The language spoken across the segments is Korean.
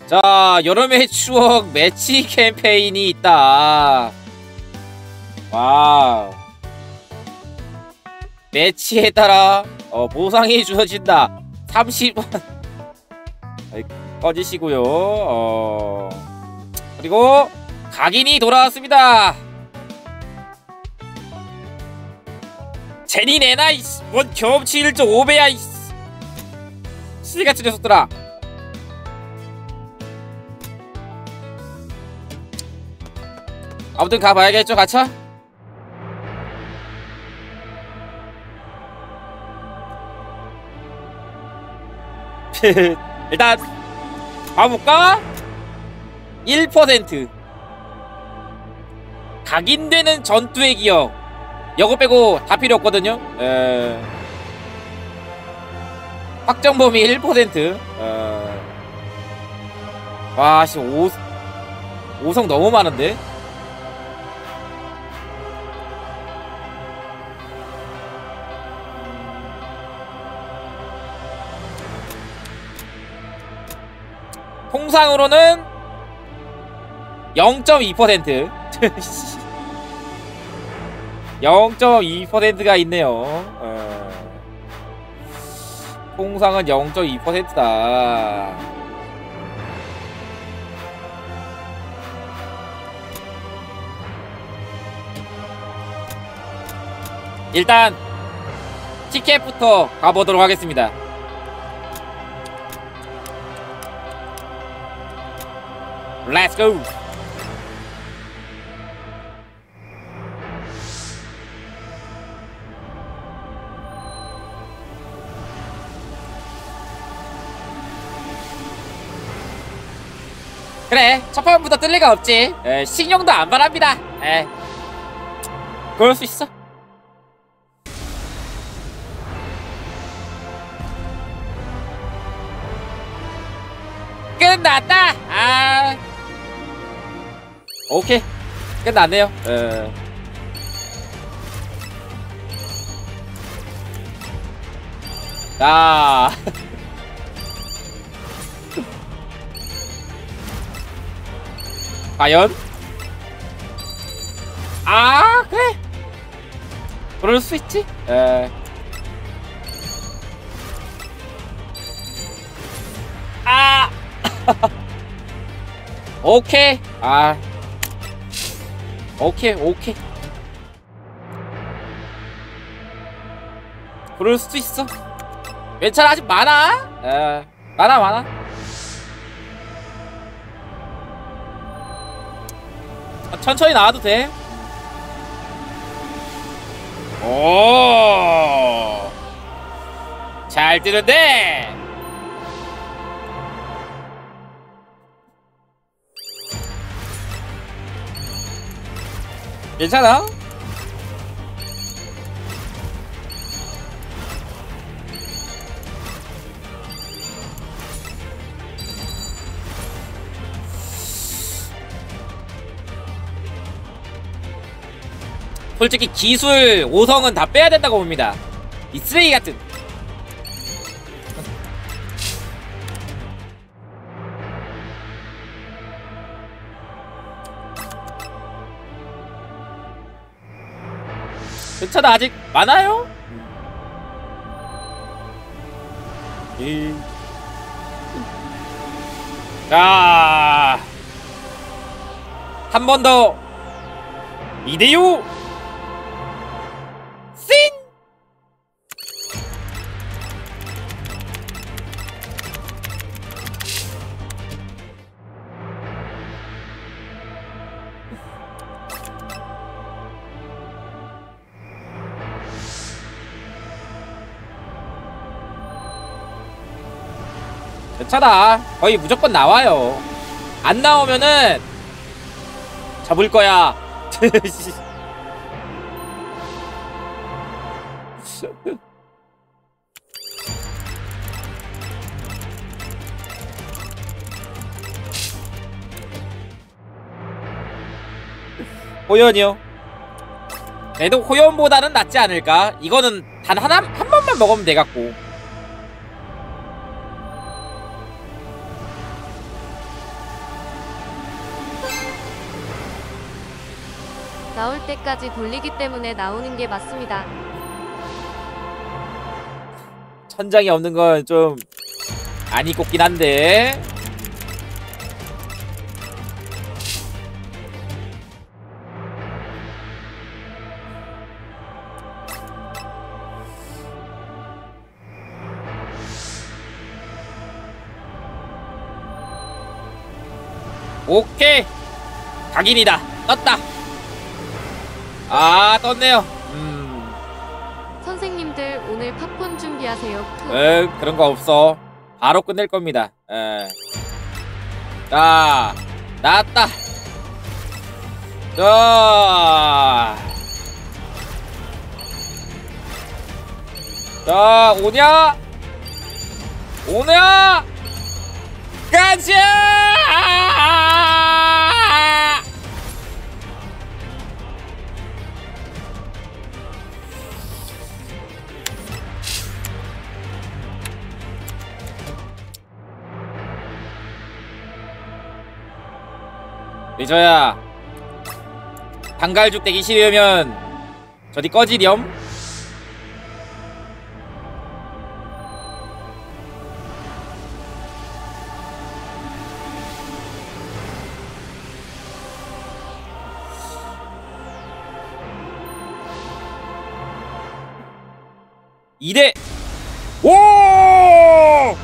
자, 여름의 추억 매치 캠페인이 있다. 와우. 매치에 따라 보상이 주어진다. 30원. 꺼지시고요. 그리고 각인이 돌아왔습니다. 제니 내놔 이씨. 뭔 경험치 1.5배야 이씨. 쓰리같은 녀석들아. 아무튼 가봐야겠죠 가차? 일단 가볼까? 1% 각인되는 전투의 기억. 이거 빼고 다 필요 없거든요. 확정 범위 1%. 와, 씨, 5성 너무 많은데? 통상으로는 0.2%. 0.2%가 있네요. 통상은 0.2%다. 일단 티켓부터 가보도록 하겠습니다. Let's go. 그래, 첫 판부터 뜰 리가 없지. 신용도 안 바랍니다. 그럴 수 있어. 끝났다. 오케이, 끝났네요. 자. 과연? 그래, 그럴 수 있지. 오케이. 오케이. 그럴 수도 있어. 괜찮아, 아직 많아. 많아. 천천히 나와도 돼. 오, 잘 뜨는데. 괜찮아? 솔직히 기술 5성은 다 빼야 된다고 봅니다. 이 쓰레기 같은. 괜찮아, 아직 많아요. 자, 한 번 더. 이대요 씬. 괜찮아, 거의 무조건 나와요. 안 나오면은 잡을 거야. 호연이요. 그래도 호연보다는 낫지 않을까? 이거는 단 한 번만 먹으면 돼갖고. 나올 때까지 돌리기 때문에 나오는 게 맞습니다. 천장이 없는 건 좀 아니 꼽긴 한데. 오케이, 각인이다. 떴다. 아, 떴네요. 선생님들 오늘 팝콘 준비하세요. 그런 거 없어. 바로 끝낼 겁니다. 자, 나왔다. 자, 오냐? 가자! 리저야, 단갈죽 되기 싫으면 저리 꺼지렴. 이대 오!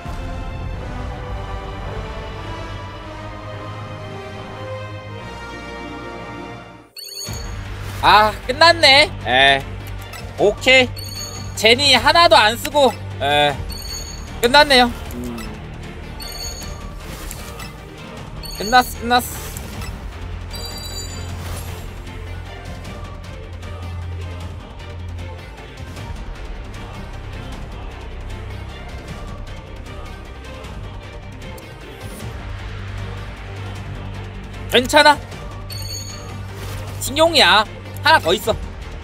아, 끝났네. 오케이. 제니 하나도 안 쓰고 끝났네요. 끝났어. 괜찮아. 신용이야. 하나 더 있어.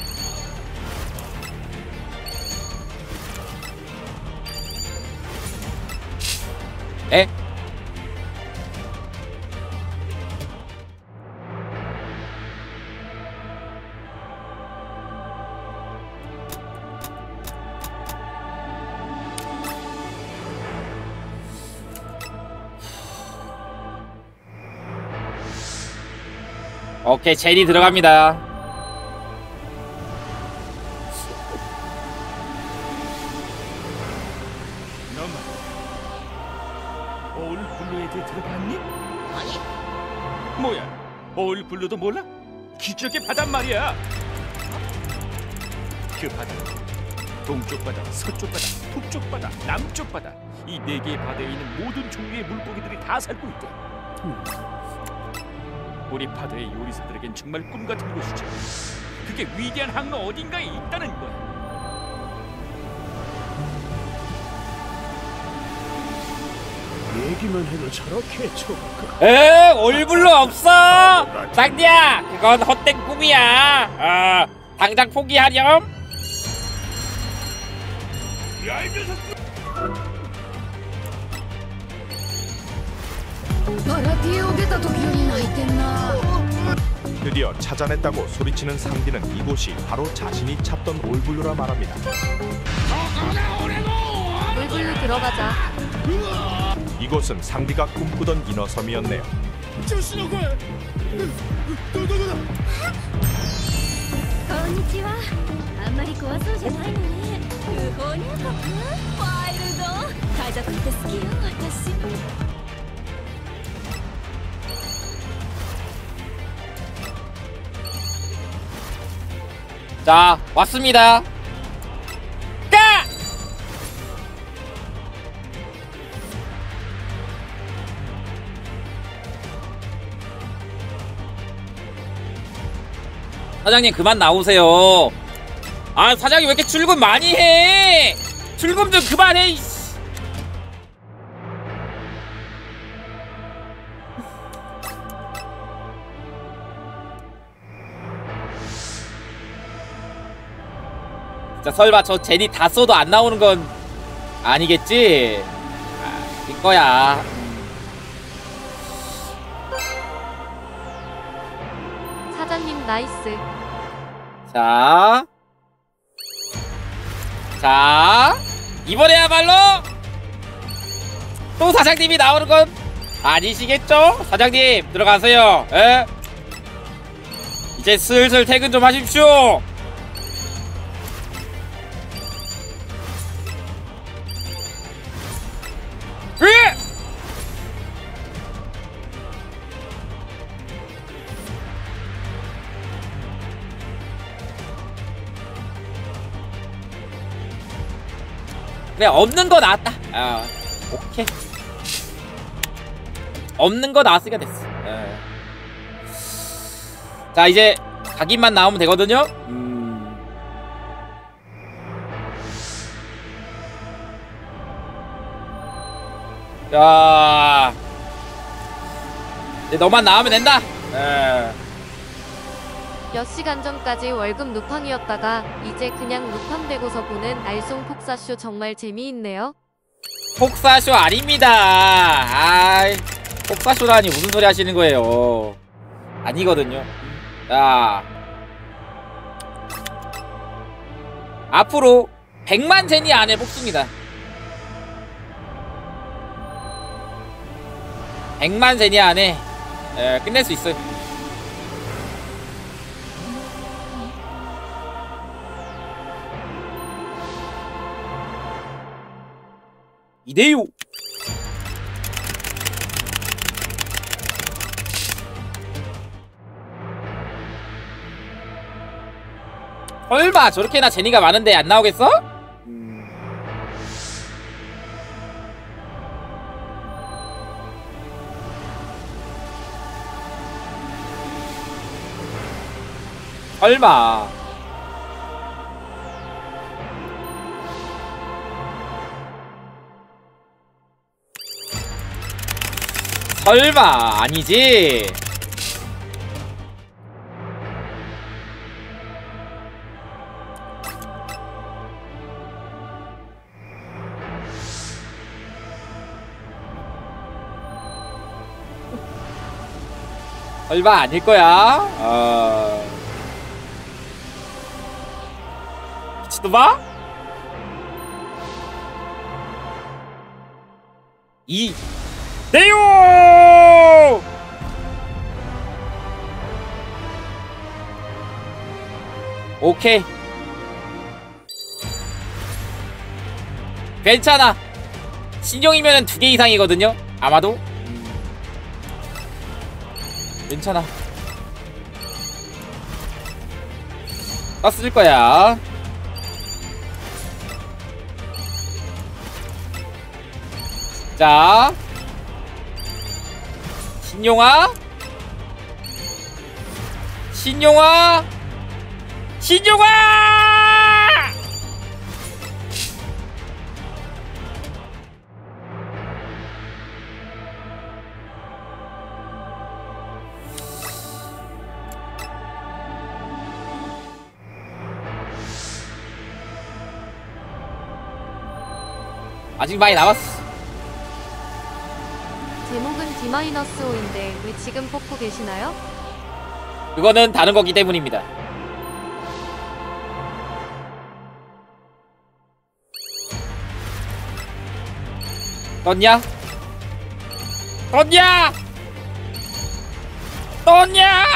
에? 오케이, 제니 들어갑니다. 어울블루에게 들어봤니? 아니. 뭐야? 어울블루도 몰라? 기적의 바다 말이야. 그 바다는 동쪽 바다, 서쪽 바다, 북쪽 바다, 남쪽 바다, 이 네 개의 바다에 있는 모든 종류의 물고기들이 다 살고 있대. 우리 바다의 요리사들에겐 정말 꿈 같은 곳이지. 그게 위대한 항로 어딘가에 있다는 거야. 얘기만 해도 저렇게 좁아. 올블루 없어. 쌍디야, 그건 헛된 꿈이야. 당장 포기하렴. 야, 이 녀석! 드디어 찾아냈다고 소리치는 상디는 이곳이 바로 자신이 찾던 올블루라 말합니다. 물불로 들어가자. 이곳은 상디가 꿈꾸던 인어섬이었네요. 자, 왔습니다. 까! 사장님 그만 나오세요. 아, 사장님 왜 이렇게 출금 많이 해? 출금 좀 그만해. 이씨. 진짜 설마 저 제니 다 써도 안 나오는 건 아니겠지? 이거야. 사장님 나이스. 자, 이번에야말로 또 사장님이 나오는 건 아니시겠죠? 사장님 들어가세요. 에? 이제 슬슬 퇴근 좀 하십시오. 으! 그래, 없는 거 나왔다. 오케이. 없는 거 나왔으니까 됐어. 자, 이제 각인만 나오면 되거든요. 자, 이제 너만 나오면 된다. 몇 시간 전까지 월급 루팡이었다가 이제 그냥 루팡 되고서 보는 알쏭 폭사쇼 정말 재미있네요. 폭사쇼 아닙니다. 아이, 폭사쇼라니 무슨 소리 하시는 거예요? 아니거든요. 자, 앞으로 100만 제니 안에 뽑습니다. 100만 제니 안에 끝낼 수 있어요. 이대요. 설마 저렇게나 제니가 많은데 안 나오겠어? 설마. 설마 아니지. 설마 아닐 거야. 미친놈아? 이 네요! 오케이. 괜찮아. 신용이면은 2개 이상이거든요. 아마도. 괜찮아. 떴을 거야. 자, 신용아, 신용아, 신용아! 아직 많이 남았어. 제목은 D-5인데 왜 지금 뽑고 계시나요? 그거는 다른 거기 때문입니다. 떴냐? 떴냐? 떴냐?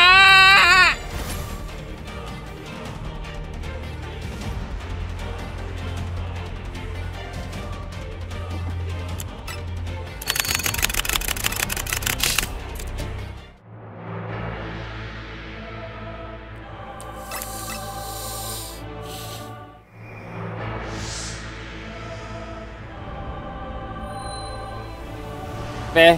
그래,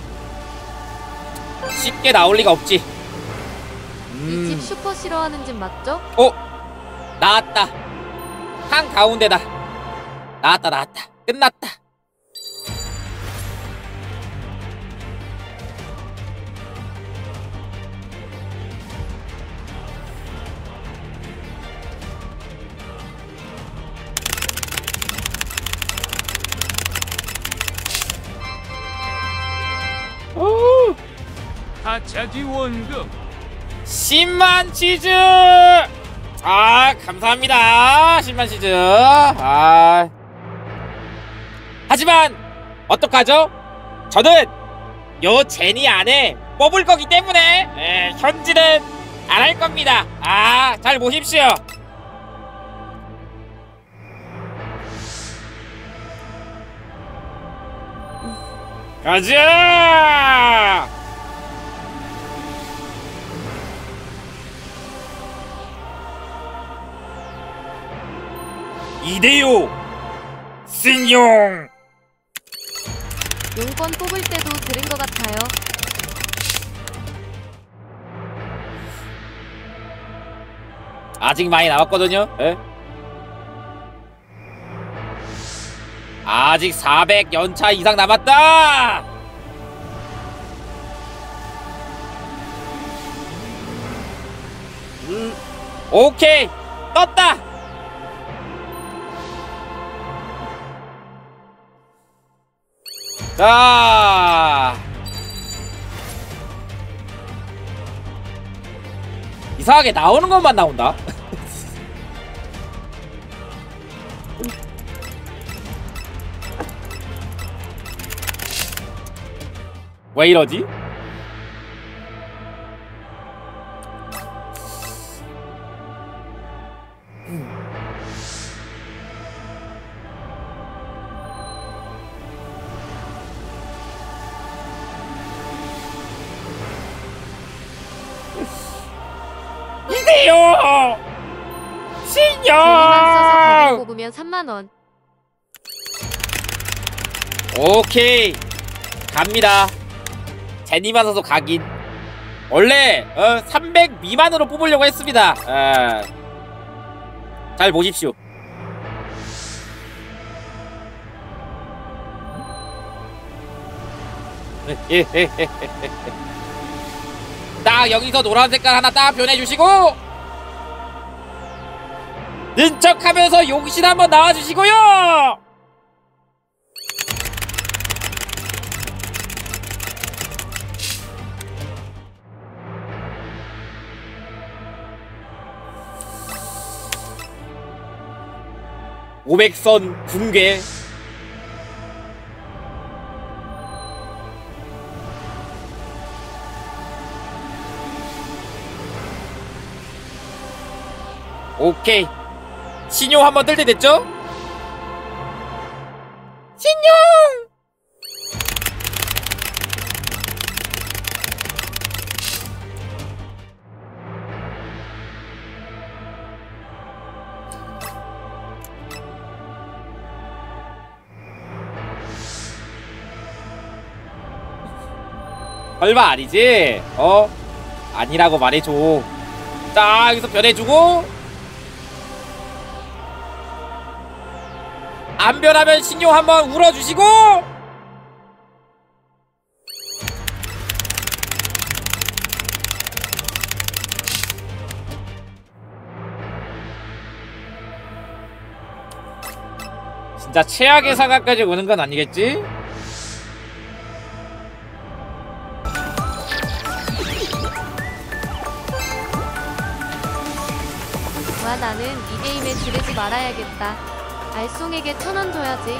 쉽게 나올 리가 없지. 이 집 슈퍼 싫어하는 집 맞죠? 나왔다. 한 가운데다. 나왔다, 나왔다. 끝났다. 하차지 원금 10만 치즈! 아, 감사합니다. 10만 치즈. 하지만 어떡하죠? 저는 요 제니 안에 뽑을 거기 때문에 현질은 안 할 겁니다. 잘 보십시오. 가자! 이대요 승용. 용건 뽑을 때도 들은 것 같아요. 아직 많이 남았거든요. 에? 아직 400연차 이상 남았다. 오케이, 떴다. 자, 이상하게 나오는 것만 나온다. 왜 이러지? 이대요 제니만 써서 신용. 뽑으면 3만원. 오케이, 갑니다. 제니만 써서 각인. 원래 300 미만으로 뽑으려고 했습니다. 잘 보십시오. 딱 여기서 노란 색깔 하나 딱 변해주시고, 는 척하면서 용신 한번 나와주시고요. (500선) 붕괴. 오케이, 신용 한번 뜰 때 됐죠? 신용! 설마 아니지? 아니라고 말해줘. 딱 여기서 변해주고, 안 변하면 신용 한번 울어주시고, 진짜 최악의 상황까지 오는 건 아니겠지? 와, 나는 이 게임에 지르지 말아야겠다. 알쏭에게 1000원 줘야지.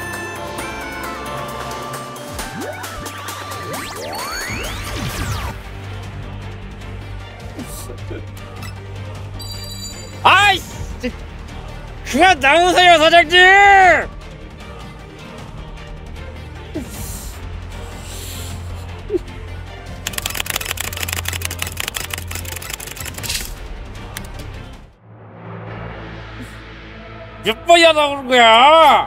아이씨! 그만 나오세요, 사장님! 몇 번이나 나오는 거야?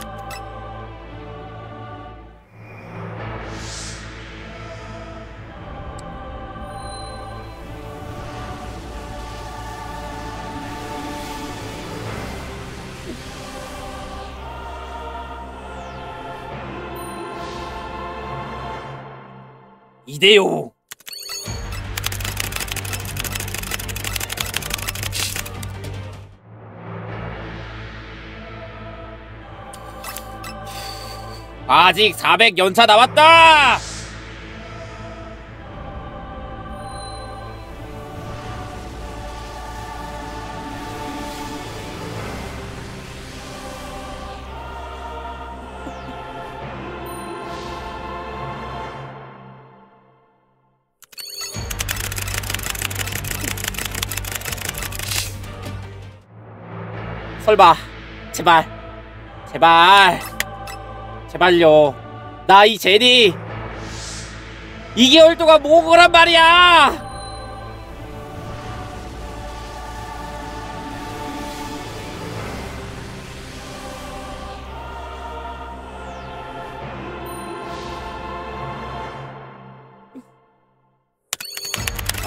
이대요. 아직 400연차 남았다. 설마 제발 제발 제발요. 나 이 제니 2개월 동안 모은 거란 말이야. 아,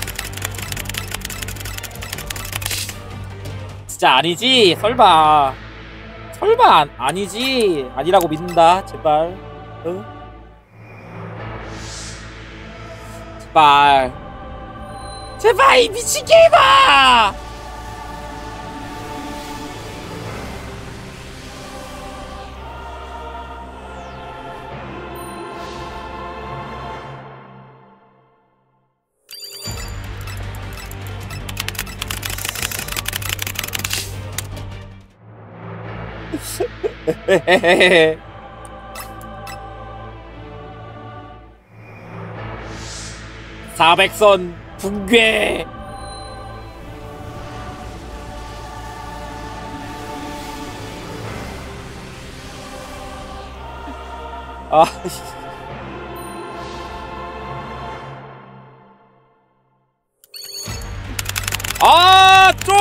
진짜 아니지? 설마 아니지? 아니라고 믿는다. 제발. 응? 제발 제발 이 미친 게임아. (400선) 붕괴. 아, 아, 좀!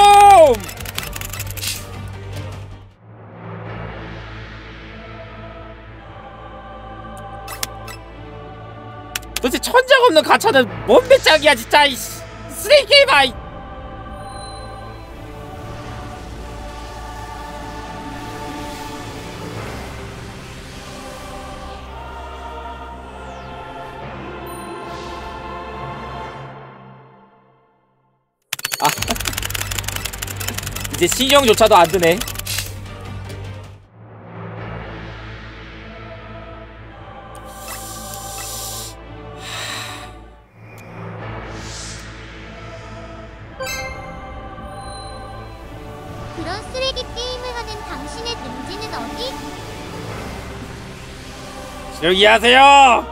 도대체 천장 없는 가차는 뭔 배짱이야 진짜. 이 쓰레기 게임아. 아, 이제 신경조차도 안 드네. 그런 쓰레기 게임을 하는 당신의 능지는 어디? 조용히 하세요.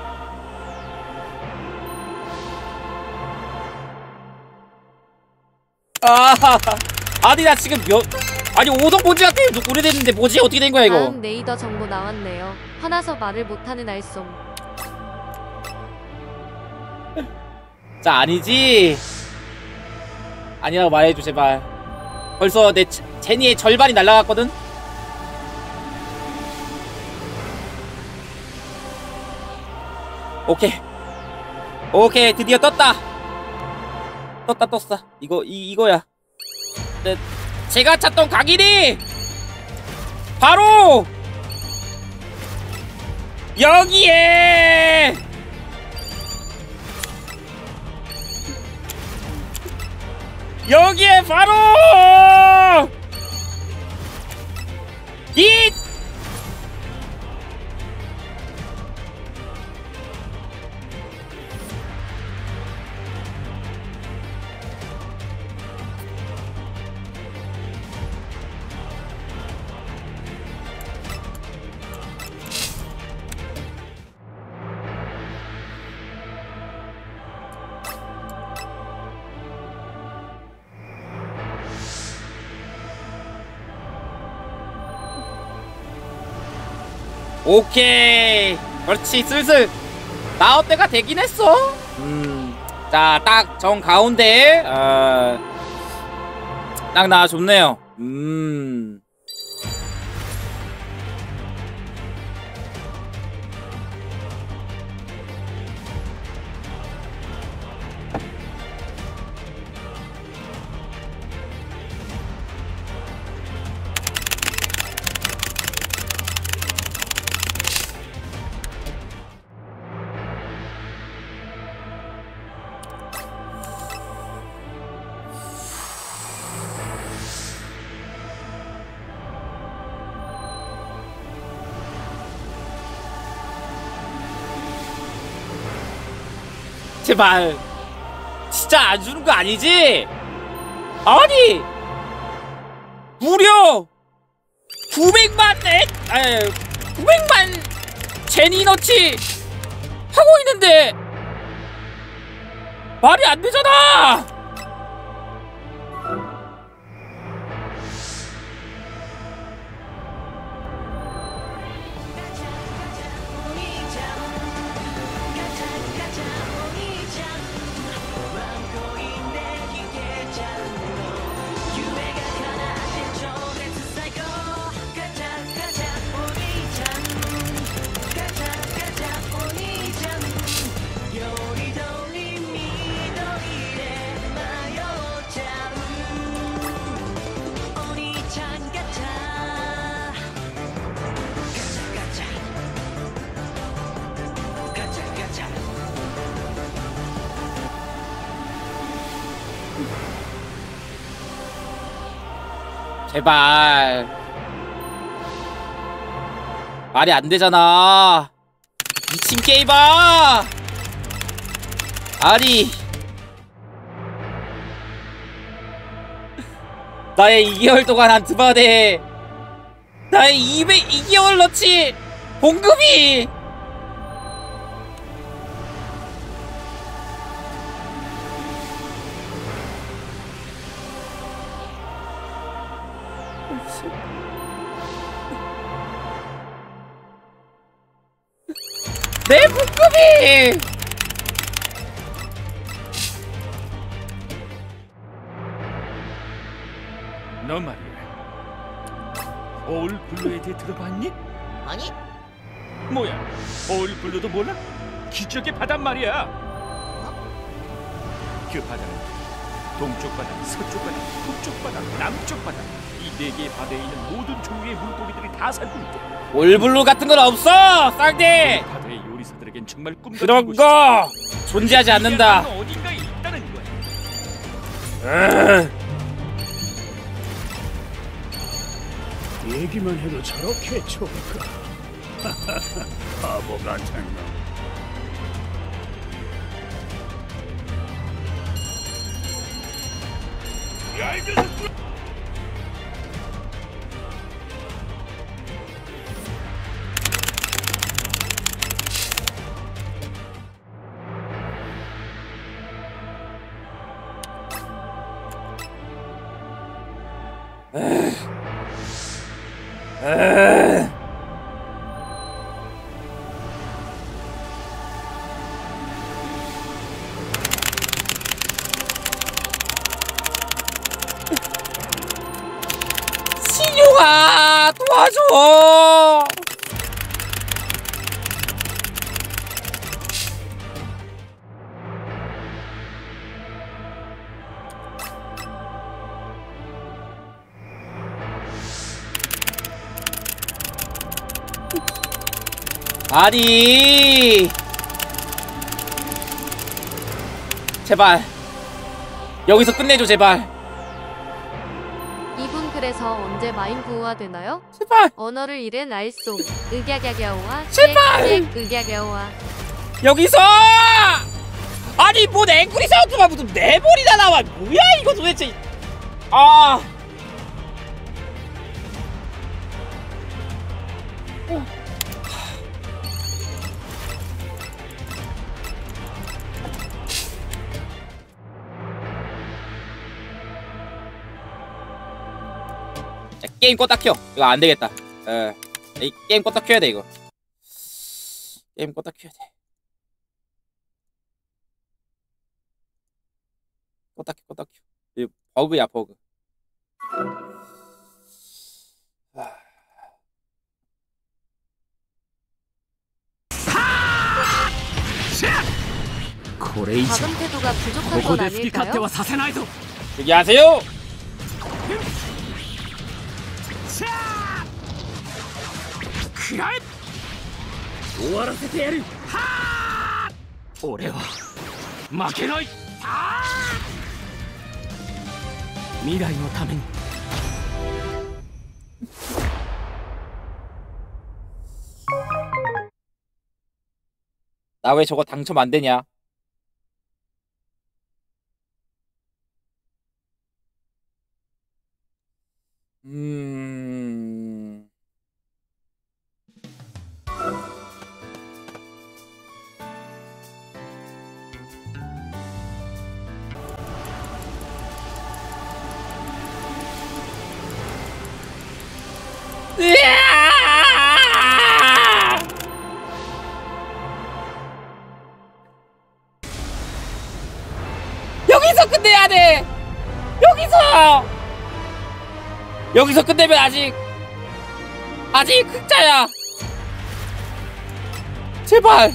아, 아니 나 지금 아니 오성 본지가 꽤 오래됐는데 뭐지? 어떻게 된 거야 이거? 다음 레이더 정보 나왔네요. 화나서 말을 못하는 알쏭. 자, 아니지? 아니라고 말해줘 제발. 벌써 내 제니의 절반이 날라갔거든? 오케이 오케이 드디어 떴다. 떴어. 이거야. 네, 제가 찾던 각인이 바로 여기에 바로 이 오케이 그렇지. 슬슬 나올 때가 되긴 했어. 자, 딱 정 가운데 딱 나와줬네요. 제발 진짜 안 주는 거 아니지? 아니 무려 900만 900만 제니너치 하고 있는데 말이 안 되잖아. 제발. 말이 안 되잖아. 미친 게임아. 아니. 나의 2개월 동안 한 2번에 나의 2개월 넣지 봉급이 내 봉급이 너 말이야. 어울 블루에 대해 들어봤니? 아니? 뭐야? 어울 블루도 몰라? 기적의 바다 말이야. 그 바다는 동쪽 바다, 서쪽 바다, 북쪽 바다, 남쪽 바다. 이 네 개의 바다에 있는 모든 종류의 물고기들이 다 살고 있대. 올블루 같은 건 없어 쌍대. 바다의 요리사들에겐 정말 꿈 같은 그런 곳이지. 거 존재하지 않는다. 어딘가에 있다는 거야. 얘기만 해도 저렇게 좋을까? 바보 같은 놈. 신용아 도와줘. 아니 제발 여기서 끝내줘 제발. 이분 그래서 언제 마인 부호화되나요? 제발 언어를 잃은 알쏭 으갸갸갸오와 제발! 으갸갸오와. 여기서 아니 뭔 앵그리 사운드가 무슨 네 번이나 나와. 뭐야 이거 도대체. 아 자, 게임 껐다 켜. 이거 안 되겠다. 이 게임 껐다 켜야 돼 이거. 게임 껐다 켜야 돼. 껐다 켜. 이거 버그야 버그. 작은 태도가 부족한 건 아닐까요? 여기 하세요. 나 왜 저거 당첨 안 되냐? 으아! 여기서 끝내야 돼. 여기서 끝내면 아직 흑자야. 제발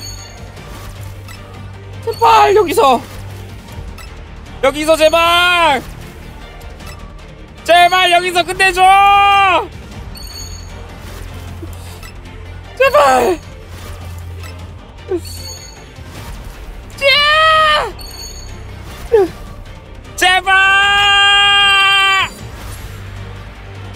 여기서 제발 여기서 끝내줘. 제발. 제발.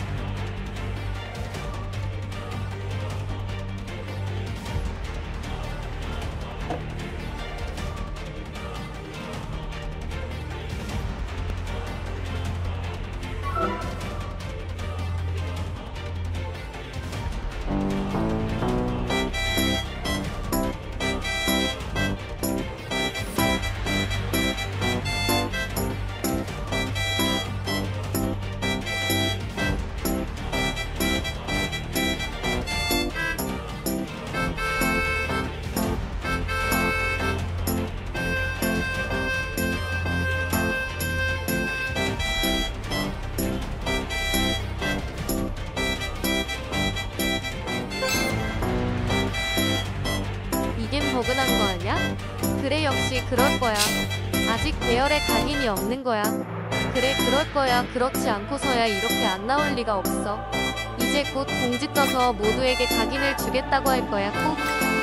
보기엔 버그난 거 아냐? 그래 역시 그럴 거야. 아직 대열에 각인이 없는 거야. 그래 그럴 거야. 그렇지 않고서야 이렇게 안 나올 리가 없어. 이제 곧 공지 떠서 모두에게 각인을 주겠다고 할 거야. 꼭.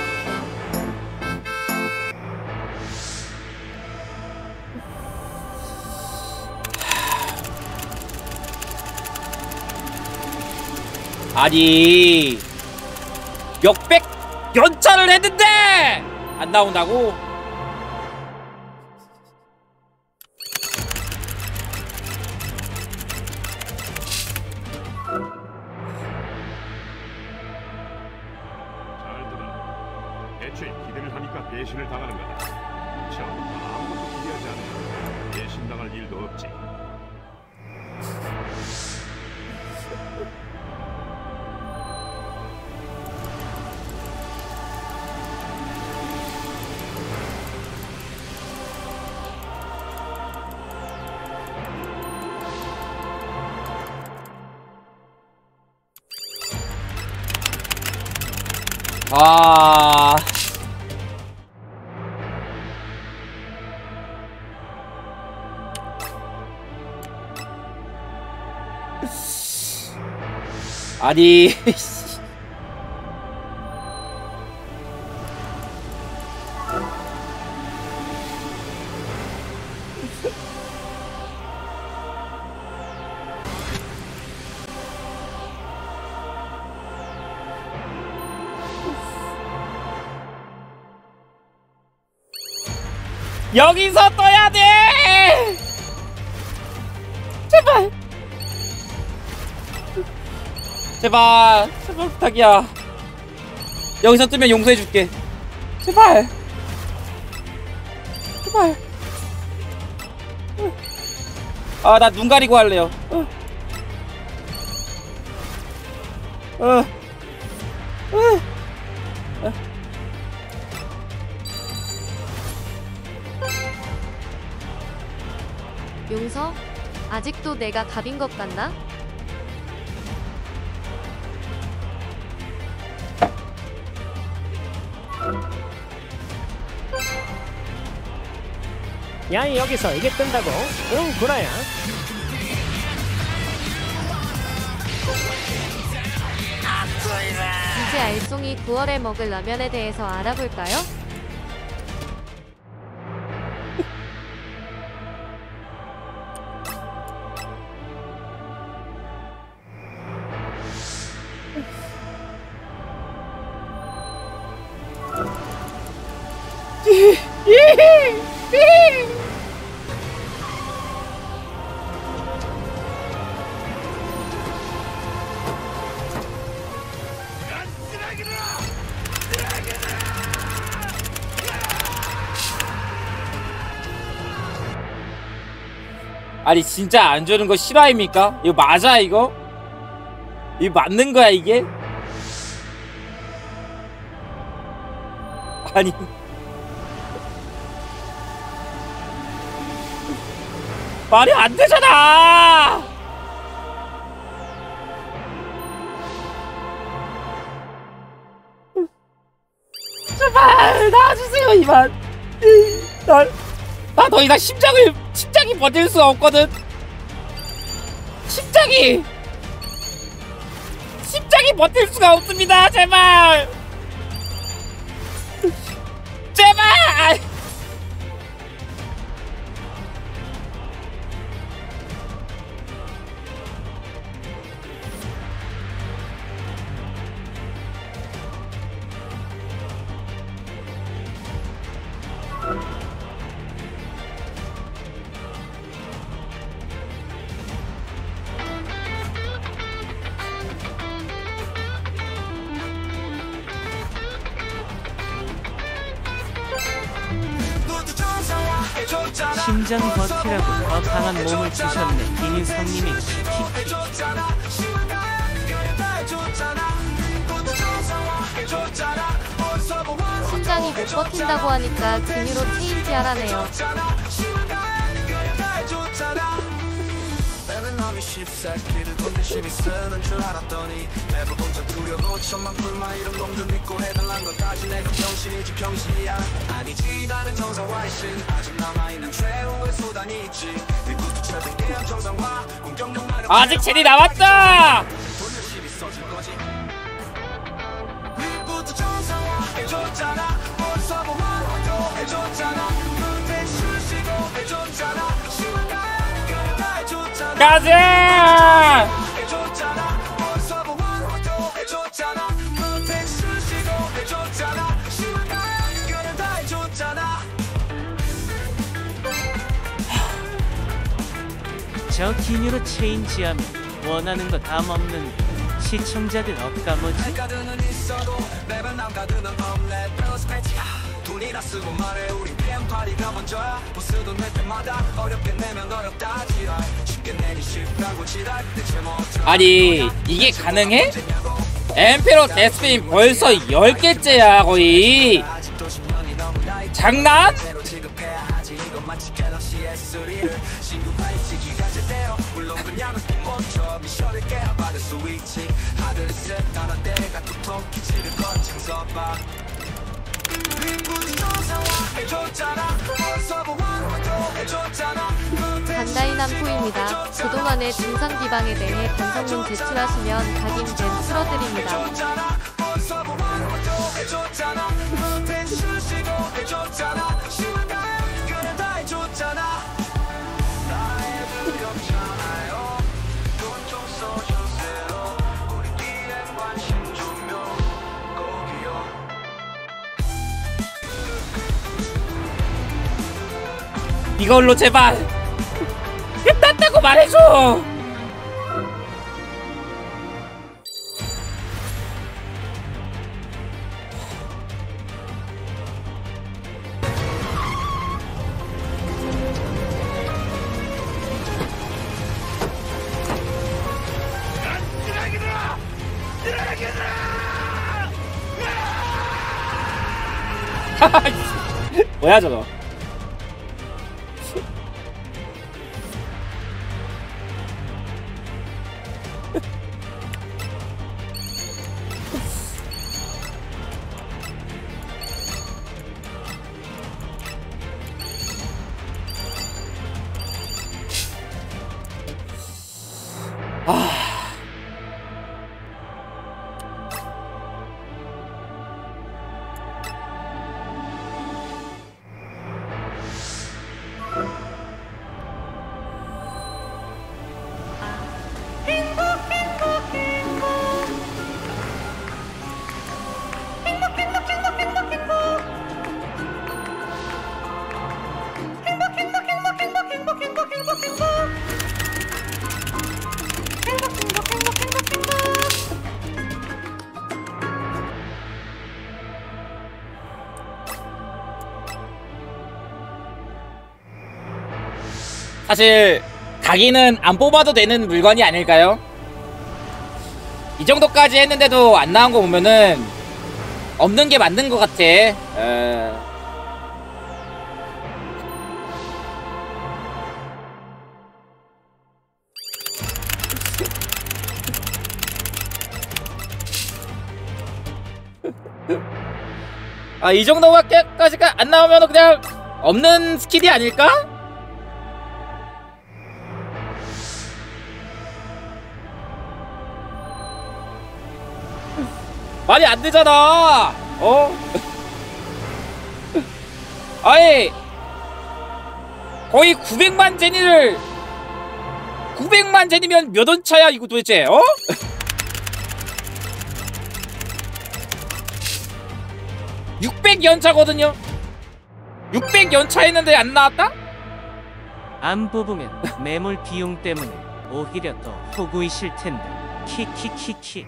아니 몇백 연차를 했는데 안 나온다고? 잘 들어. 애초에 기대를 하니까 배신을 당하는 거다. 처음부터 아무것도 기대하지 않으면 배신당할 일도 없지. 아... 아니 여기서 떠야 돼! 제발! 제발! 제발 부탁이야. 여기서 뜨면 용서해줄게. 제발! 제발! 아, 나 눈 가리고 할래요. 용서? 아직도 내가 갑인 것 같나? 야 여기서 이게 뜬다고? 응 구라야. 이제 알쏭이 9월에 먹을 라면에 대해서 알아볼까요? 아니 진짜 안 주는 거 실화입니까? 이거 맞아 이거? 이거 맞는 거야 이게? 아니 말이 안 되잖아! 제발 나와주세요 이만. 나 더 이상 심장이 버틸 수 없거든. 심장이 버틸 수가 없습니다. 제발 제발. 심장 버티라고 더 강한 몸을 주셨네. 이민성님이 키키키. 심장이 못 버틴다고 하니까 근유로 체인지 하라네요. 십새끼들 돈대심이 쓰는 줄 알았더니 매번 혼자 두려워 천만 불만 이런 놈들 믿고 해달란 것까지 내가 병신이지 병신이야 아니지 나는 정상화의 신 아직 남아있는 최후의 수단이 있지 위부터 최대한 정상화 공격력 마력 아직 젤이 남았다. 돈 열심히 써줄 거지 위부터 정상화 해줬잖아 벌써 보만 화도 해줬잖아 무대 쉬시고 해줬잖아 심한 가야 그래 다 해줬잖아 가자. 해줬잖아 벌써 보만 화도 해줬잖아 무대 쉬시고 해줬잖아 심한 가야 그래 다 해줬잖아 저 기뉴로 체인지하면 원하는 거 다 먹는 시청자들 억까머지. 카드는 있어도 랩은 남카드는 없네 플러스 패치 돈이 다 쓰고 말해 우리 뱀파리가 먼저야 보스도 낼 때마다 어렵게 내면 어렵다 지랄 쉽게 내기 쉽다고 지랄 대체 뭐 아니 이게 가능해? 엠페로 데스페인 벌써 10개째야 거의. 아직도 10년이 넘은 나이 장난? 제로 지급해야 하지 이건 마치 갤럭시의 수리를 신규파일 시기가 제대로 물론 그냥은 멈춰 미션을 깨야 받을 수 있지 하늘 셋 하나 때가 두통 기지를 거창 써봐 반다이남코입니다. 그동안의 증상 비방에 대해 반성문 제출하시면 각인 벤 풀어드립니다. 이걸로 제발 끝났다고 말해줘. 뭐야 저거. 사실 각인은 안 뽑아도 되는 물건이 아닐까요? 이 정도까지 했는데도 안 나온 거 보면은 없는 게 맞는 것 같아. 아, 이 정도까지가 안 나오면 그냥 없는 스킬이 아닐까? 말이 안 되잖아. 어? 아니 거의 900만 제니를 900만 제니면 몇 원차야 이거 도대체? 어? (600연차거든요) 600연차 했는데 안 나왔다? 안 뽑으면 매몰 비용 때문에 오히려 더 호구이실 텐데. 키키키키.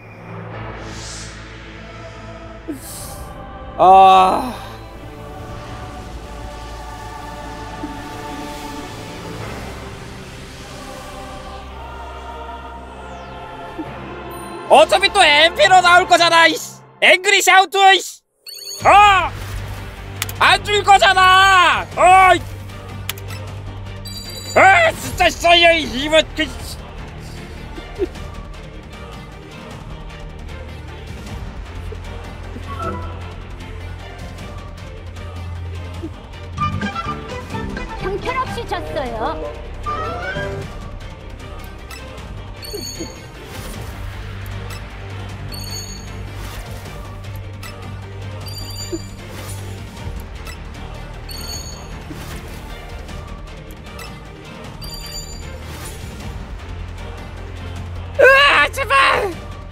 아... 어차피 또 MP로 나올 거잖아. 이씨. 앵그리 샤우트. 이씨. 안 줄 거잖아. 진짜 써요 이번 그. 혹시 졌어요? 으아, 제발.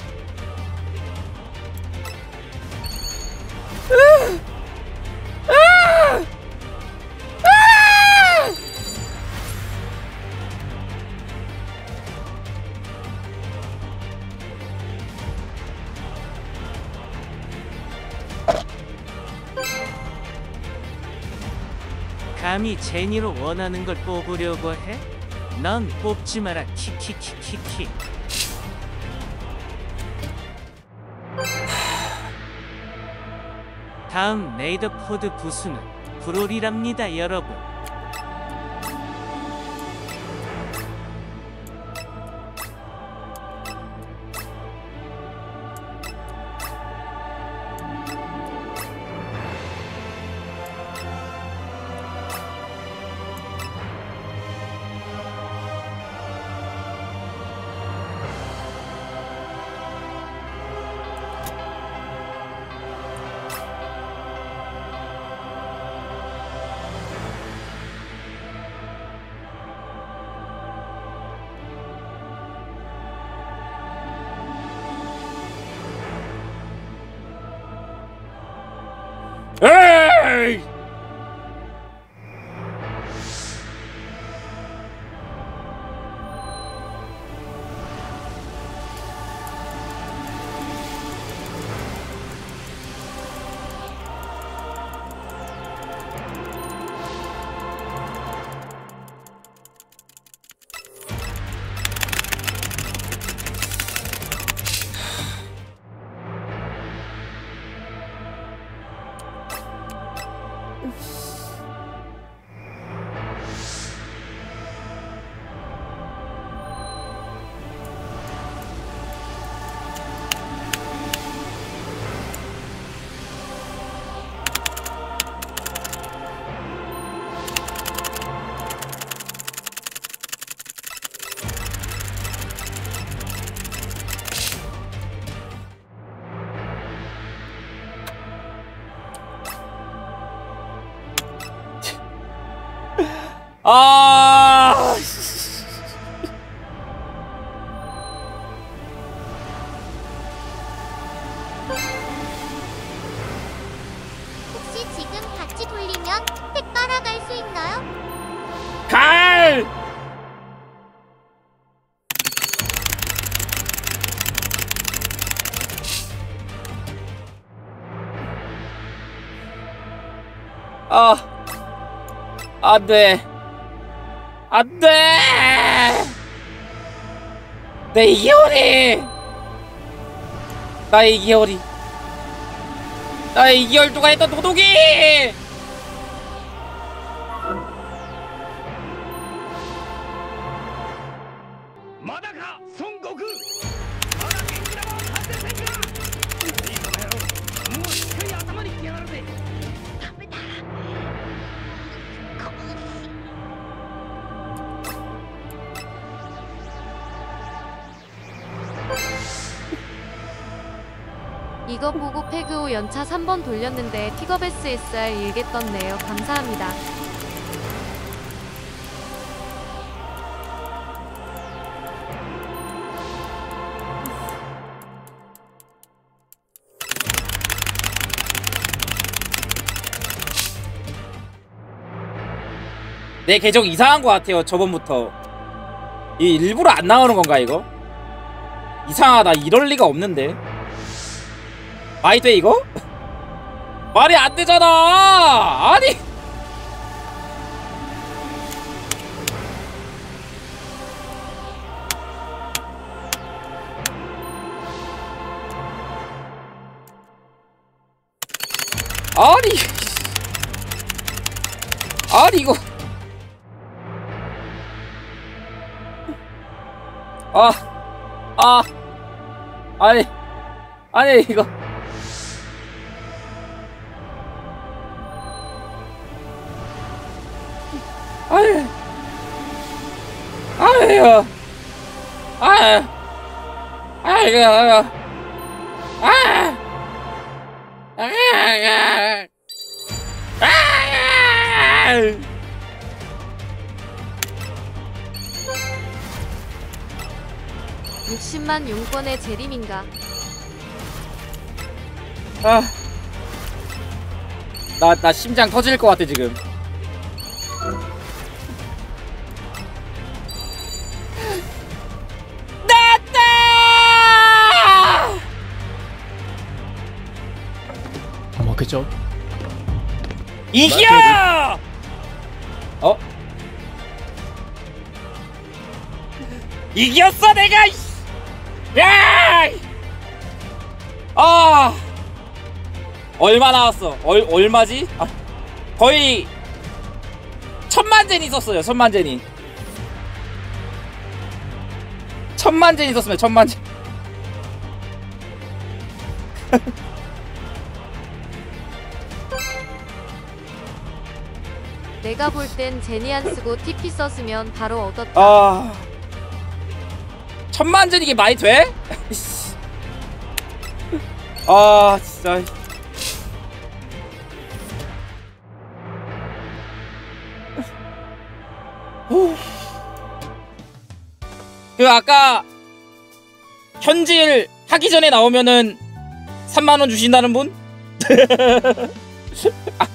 감히 제니로 원하는 걸 뽑으려고 해? 넌 뽑지 마라 키키키키키. 다음 레이더포드 부수는 브롤이랍니다 여러분. 에이! 아, 혹시 지금 같이 돌리면 택 빨아갈 수 있나요? 갈! 아, 안 돼. 안 돼! 내 이기열이! 나의 이기열이! 나의 이기열도가 했던 도둑이! 마다가 송고그 마다 갱기라고 한대생가 이거매로 무엇이 아타마니 끼어라네. 이거 보고 페그오 연차 3번 돌렸는데 픽업 SSR 일개 떴네요. 감사합니다. 내 계정 이상한 것 같아요. 저번부터 이 일부러 안 나오는 건가 이거? 이상하다. 이럴 리가 없는데. 말이 돼 이거? 말이 안 되잖아. 아니. 아니 이거. 아니 이거. 아유. 아유. 아유. 아이고. 아. 아. 아. 60만 용건의 재림인가? 아. 나 심장 터질 것 같아 지금. 났다! 먹겠죠? 이겨! 어? 이겼어 내가! 야! 아! 얼마 나왔어? 얼마지? 아, 거의 1000만 젠 있었어요. 1000만 젠이. 1000만 젠 있었으면 1000만 젠. 내가 볼 땐 제니 안 쓰고 TP 썼으면 바로 얻었다. 아. 1000만 젠 이게 많이 돼? 아, 진짜. 그 아까 현질 하기 전에 나오면은 3만 원 주신다는 분? 아,